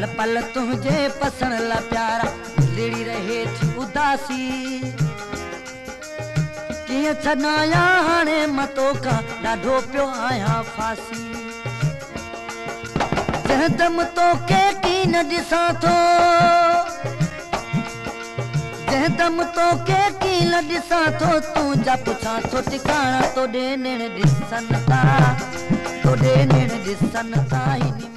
पल पल तुझे पसण ला प्यारा लिड़ी रहे थी उदासी किए छनाया हाणे मतो का ॾाढो पियो आया फासी जहदम तो के की न दिसां थो जहदम तो के की न दिसां थो तू जा पुछां थो ठिकाना तो दे नेण दिसन ता तो दे नेण दिसन ता ही